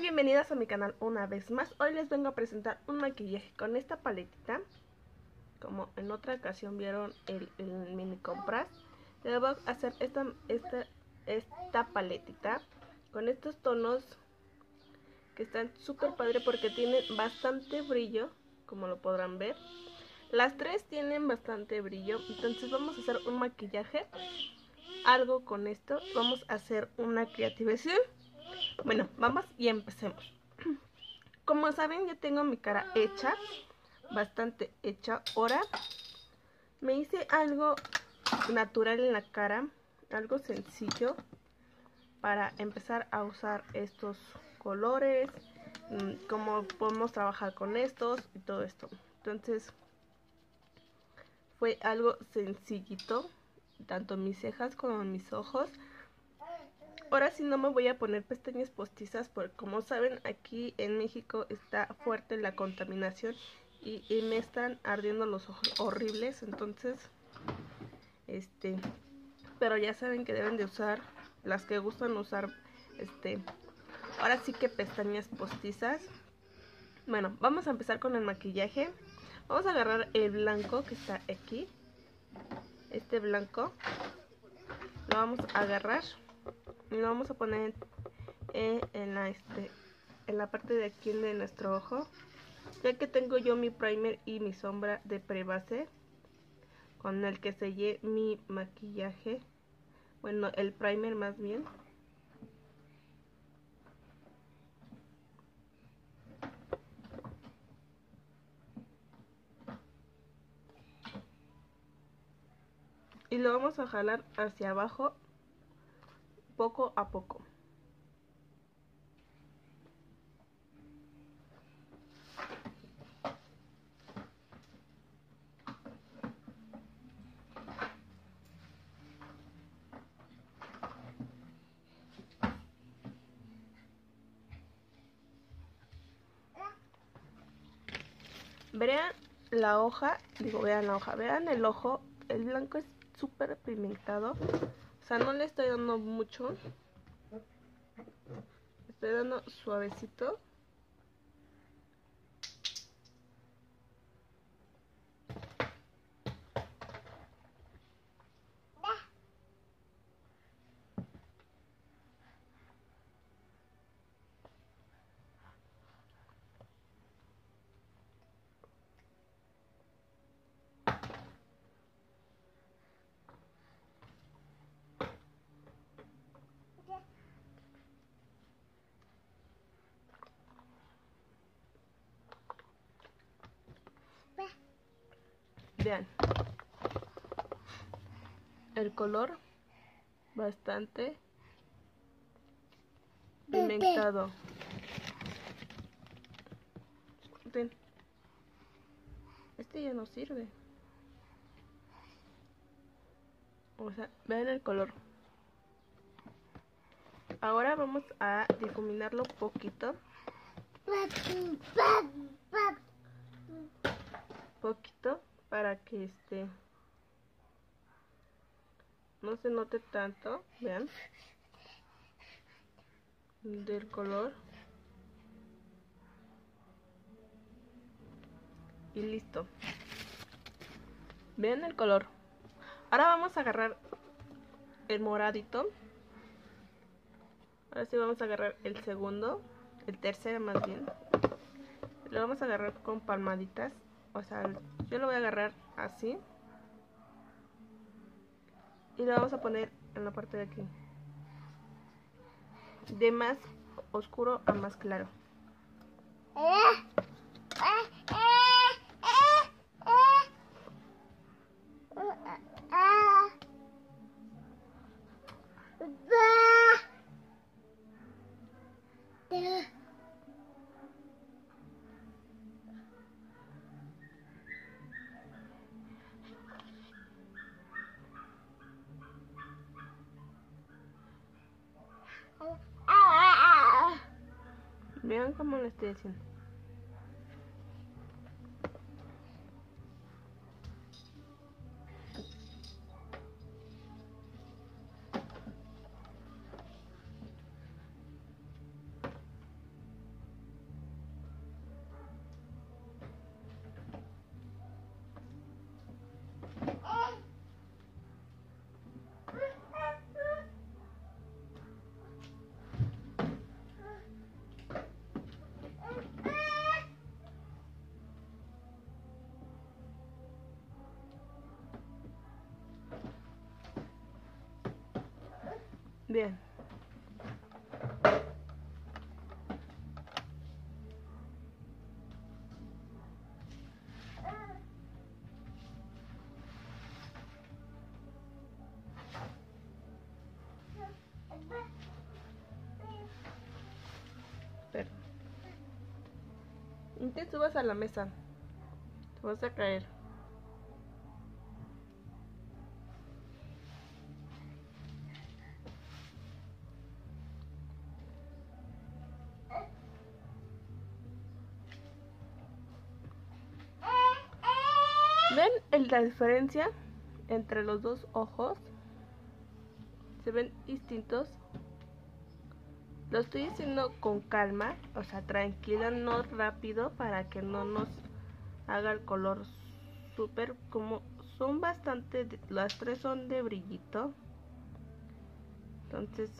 bienvenidas a mi canal una vez más. Hoy les vengo a presentar un maquillaje con esta paletita. Como en otra ocasión vieron el mini compras, les voy a hacer esta paletita con estos tonos que están súper padre porque tienen bastante brillo, como lo podrán ver. Las tres tienen bastante brillo, entonces vamos a hacer un maquillaje algo con esto. Vamos a hacer una creativación. Bueno, vamos y empecemos. Como saben, ya tengo mi cara hecha, bastante hecha. Ahora me hice algo natural en la cara, algo sencillo para empezar a usar estos colores, cómo podemos trabajar con estos y todo esto. Entonces fue algo sencillito, tanto mis cejas como mis ojos. Ahora sí no me voy a poner pestañas postizas porque, como saben, aquí en México está fuerte la contaminación y me están ardiendo los ojos horribles. Entonces, pero ya saben que deben de usar, las que gustan usar, ahora sí que pestañas postizas. Bueno, vamos a empezar con el maquillaje. Vamos a agarrar el blanco que está aquí. Este blanco lo vamos a agarrar y lo vamos a poner en la parte de aquí de nuestro ojo, ya que tengo yo mi primer y mi sombra de prebase con el que sellé mi maquillaje. Bueno, el primer más bien. Y lo vamos a jalar hacia abajo poco a poco. Vean la hoja, vean el ojo, el blanco es súper pigmentado, o sea, no le estoy dando mucho, estoy dando suavecito. Vean el color, bastante pigmentado. Ven, este ya no sirve. O sea, vean el color. Ahora vamos a difuminarlo poquito. Poquito para que no se note tanto, vean, del color. Y listo. Vean el color. Ahora vamos a agarrar el moradito. Ahora sí vamos a agarrar el segundo, el tercero más bien. Lo vamos a agarrar con palmaditas. O sea, yo lo voy a agarrar así. Y lo vamos a poner en la parte de aquí. De más oscuro a más claro. Vean cómo lo estoy haciendo. Bien. Pero no te subas a la mesa, te vas a caer. ¿Ven la diferencia entre los dos ojos? Se ven distintos. Lo estoy haciendo con calma, o sea, tranquila, no rápido, para que no nos haga el color súper, como son bastante, las tres son de brillito. Entonces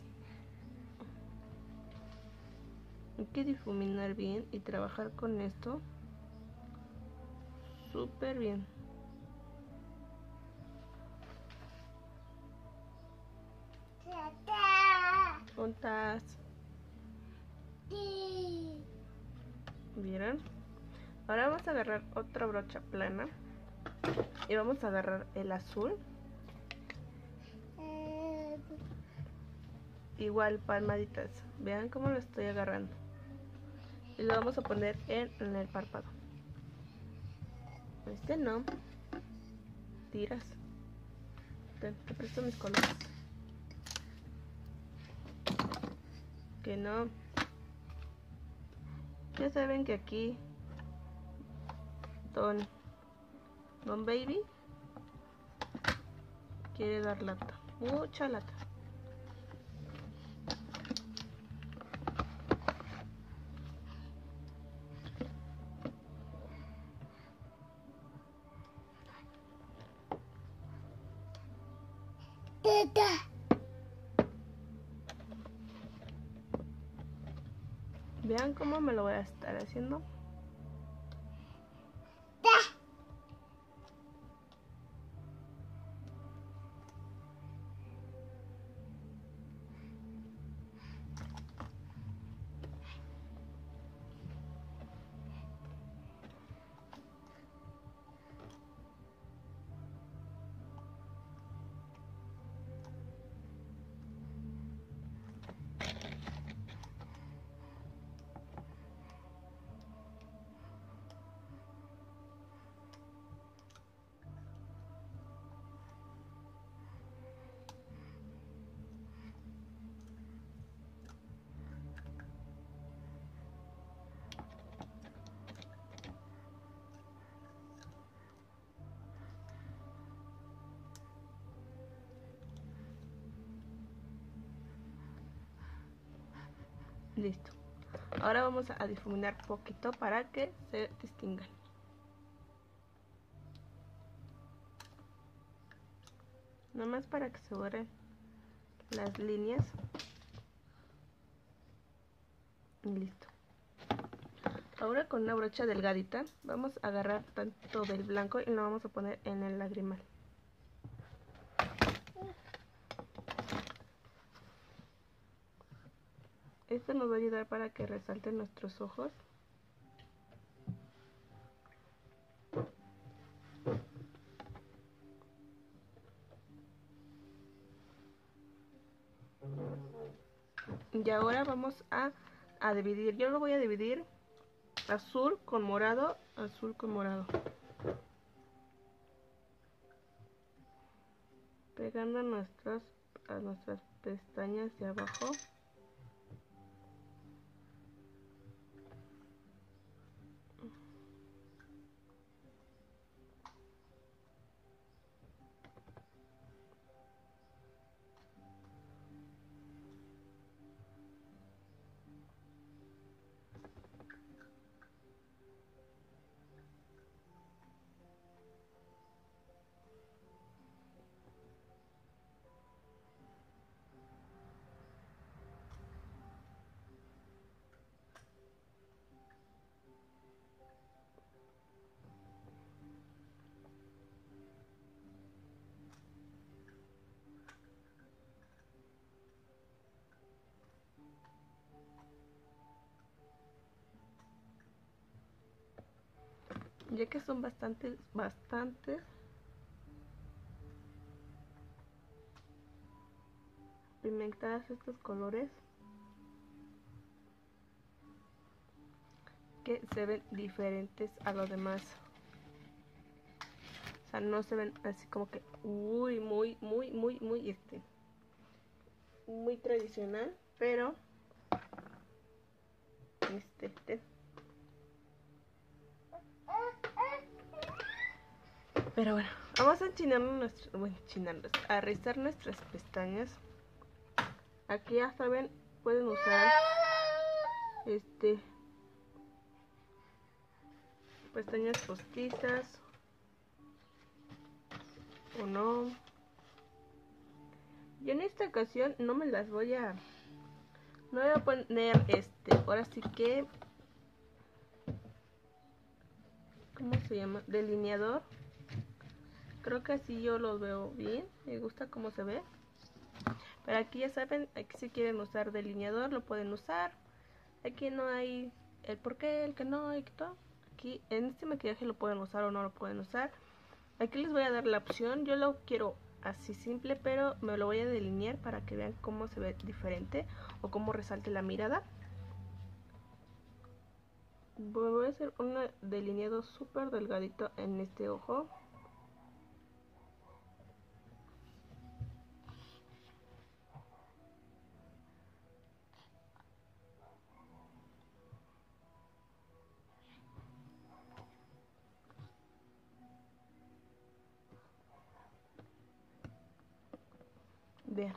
hay que difuminar bien y trabajar con esto súper bien. Juntas. ¿Vieron? Ahora vamos a agarrar otra brocha plana y vamos a agarrar el azul. Igual palmaditas. Vean cómo lo estoy agarrando. Y lo vamos a poner en el párpado. Este no. Tiras. Te presto mis colores. Que no. Ya saben que aquí Don Baby quiere dar lata. Mucha lata. Vean cómo me lo voy a estar haciendo. Listo. Ahora vamos a difuminar poquito para que se distingan. Nada más para que se borren las líneas. Y listo. Ahora con una brocha delgadita vamos a agarrar tanto del blanco y lo vamos a poner en el lagrimal. Esto nos va a ayudar para que resalten nuestros ojos. Y ahora vamos a dividir. Yo lo voy a dividir azul con morado, azul con morado. Pegando a nuestras pestañas de abajo. ya que son bastantes pigmentadas estos colores, que se ven diferentes a los demás. O sea, no se ven así como que muy tradicional, pero pero bueno, vamos a a rizar nuestras pestañas. Aquí ya saben, pueden usar pestañas postizas o no. Yo en esta ocasión no me las voy a poner ahora sí que, ¿cómo se llama? Delineador. Creo que así yo los veo bien, me gusta cómo se ve. Pero aquí ya saben, aquí si quieren usar delineador lo pueden usar. Aquí no hay el por qué, el que no, y que todo. Aquí en este maquillaje lo pueden usar o no lo pueden usar. Aquí les voy a dar la opción, yo lo quiero así simple, pero me lo voy a delinear para que vean cómo se ve diferente o cómo resalte la mirada. Voy a hacer un delineado súper delgadito en este ojo. Vean,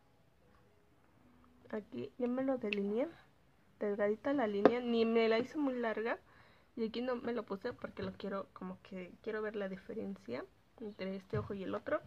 aquí ya me lo delineé, delgadita la línea, ni me la hice muy larga. Y aquí no me lo puse porque lo quiero, como que quiero ver la diferencia entre este ojo y el otro.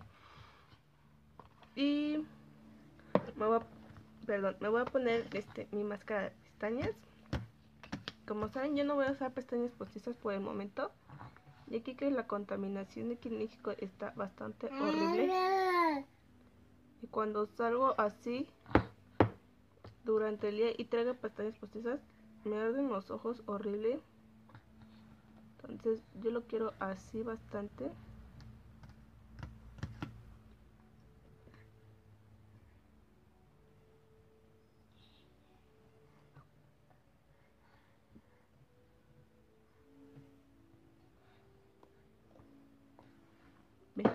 Y me voy a poner mi máscara de pestañas. Como saben, yo no voy a usar pestañas postizas por el momento, y aquí que la contaminación aquí en México está bastante horrible. Y cuando salgo así durante el día y traigo pestañas postizas, me arden los ojos horrible. Entonces yo lo quiero así bastante. Ven.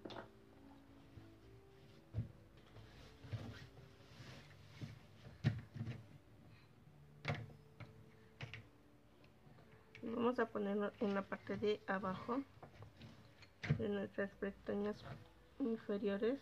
Vamos a ponerlo en la parte de abajo de nuestras pestañas inferiores.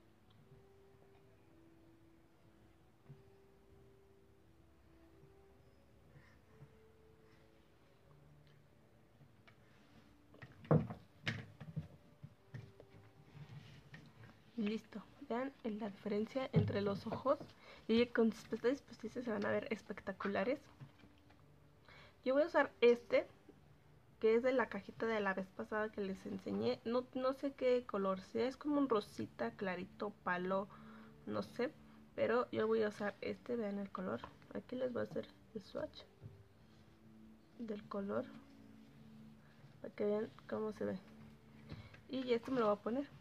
Listo, vean la diferencia entre los ojos, y con sus pestañas postizas se van a ver espectaculares. Yo voy a usar que es de la cajita de la vez pasada que les enseñé. No sé qué color sea, es como un rosita clarito, palo, no sé. Pero yo voy a usar vean el color. Aquí les voy a hacer el swatch del color para que vean cómo se ve. Y esto me lo voy a poner.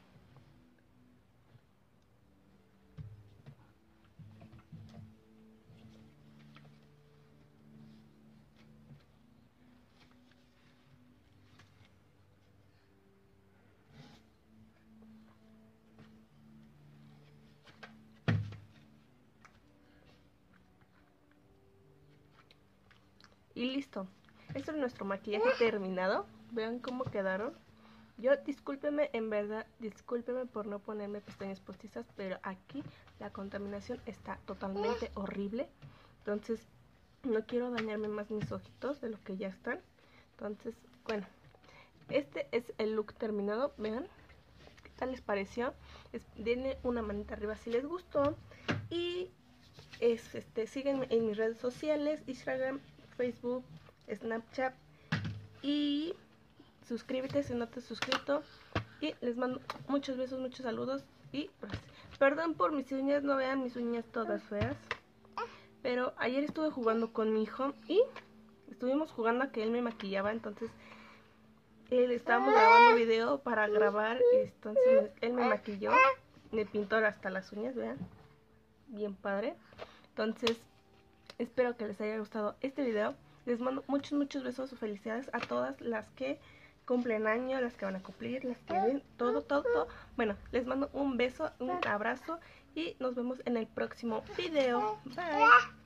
Y listo. Este es nuestro maquillaje terminado. Vean cómo quedaron. Yo discúlpeme, en verdad, discúlpeme por no ponerme pestañas postizas, pero aquí la contaminación está totalmente horrible. Entonces no quiero dañarme más mis ojitos de lo que ya están. Entonces, bueno, este es el look terminado. Vean qué tal les pareció. Denle una manita arriba si les gustó. Y síguenme en mis redes sociales: Instagram, Facebook, Snapchat, y suscríbete si no te has suscrito. Y les mando muchos besos, muchos saludos. Y perdón por mis uñas, no vean mis uñas todas feas. Pero ayer estuve jugando con mi hijo y estuvimos jugando a que él me maquillaba. Entonces estábamos grabando video para grabar, entonces él me maquilló, me pintó hasta las uñas, vean, bien padre. Entonces espero que les haya gustado este video. Les mando muchos besos, felicidades a todas las que cumplen año, las que van a cumplir, las que ven, todo. Bueno, les mando un beso, un abrazo y nos vemos en el próximo video. Bye.